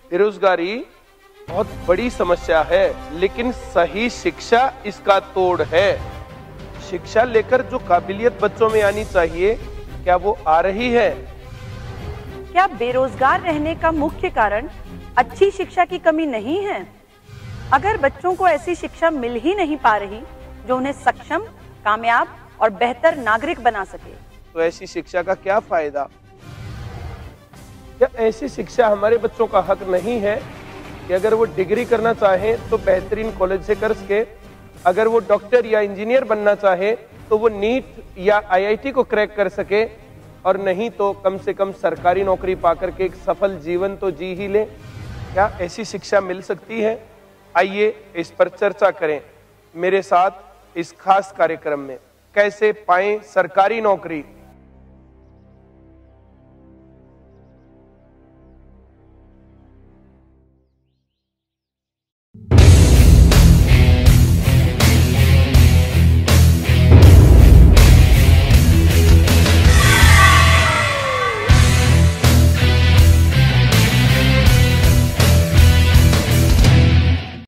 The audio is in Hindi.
बेरोजगारी बहुत बड़ी समस्या है, लेकिन सही शिक्षा इसका तोड़ है। शिक्षा लेकर जो काबिलियत बच्चों में आनी चाहिए, क्या वो आ रही है? क्या बेरोजगार रहने का मुख्य कारण अच्छी शिक्षा की कमी नहीं है? अगर बच्चों को ऐसी शिक्षा मिल ही नहीं पा रही जो उन्हें सक्षम, कामयाब और बेहतर नागरिक बना सके, तो ऐसी शिक्षा का क्या फायदा? क्या ऐसी शिक्षा हमारे बच्चों का हक नहीं है कि अगर वो डिग्री करना चाहे तो बेहतरीन कॉलेज से कर सके, अगर वो डॉक्टर या इंजीनियर बनना चाहे तो वो नीट या आईआईटी को क्रैक कर सके, और नहीं तो कम से कम सरकारी नौकरी पाकर के एक सफल जीवन तो जी ही ले? क्या ऐसी शिक्षा मिल सकती है? आइए इस पर चर्चा करें मेरे साथ इस खास कार्यक्रम में। कैसे पाएं सरकारी नौकरी?